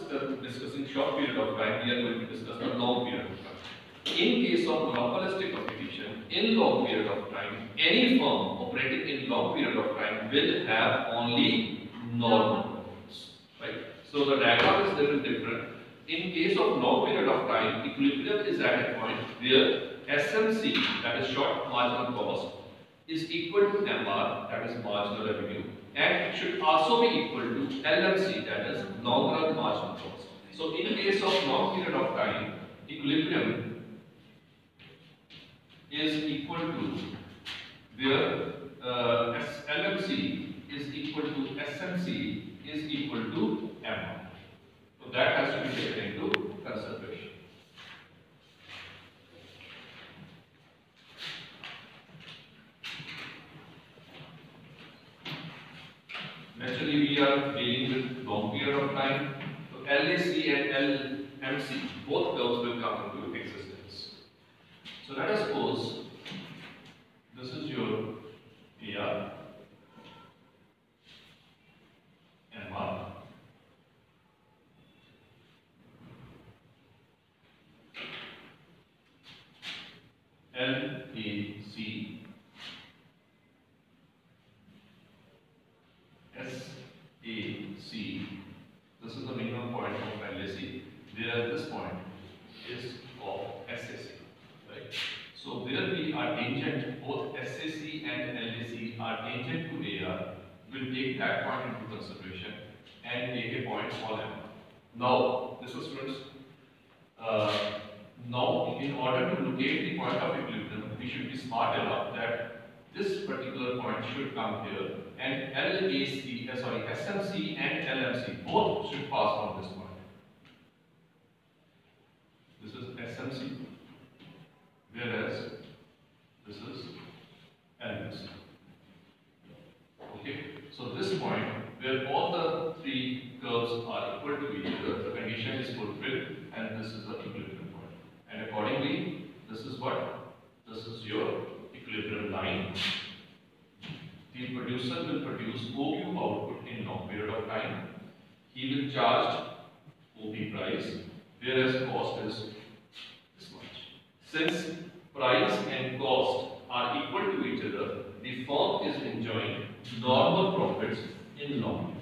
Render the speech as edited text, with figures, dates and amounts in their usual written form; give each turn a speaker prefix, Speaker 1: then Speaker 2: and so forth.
Speaker 1: discussing short period of time, we are going to discuss the long period of time. In case of monopolistic competition, in long period of time, any firm operating in long period of time will have only normal profits, right? So the diagram is little different. In case of long period of time, equilibrium is at a point where SMC, that is short marginal cost, is equal to MR, that is marginal revenue, and it should also be equal to LMC, that is long run marginal cost. So in case of long period of time, equilibrium is equal to where LMC is equal to SMC is equal to MR. So that has to be taken into consideration. Naturally, we are dealing with long period of time. So LAC and LMC, both curves will come into existence. So let us suppose this is your AR, MR, LAC, SAC. This is the minimum point of LAC, whereas this point is of SAC, right? So where we are tangent, both SAC and LAC are tangent to AR, we'll take that point into consideration and take a point for them. Now, this was students. Now, in order to locate the point of equilibrium, we should be smart enough that this particular point should come here, and SMC and LMC both should pass on this point. This is SMC, whereas this is LMC. Okay, so this point where all the three curves are equal to each other, the condition is fulfilled, and this is the equilibrium point. And accordingly, this is what? This is your equilibrium line. The producer will produce OQ output in long period of time. He will charge OP price, whereas cost is this much. Since price and cost are equal to each other, the firm is enjoying normal profits in long.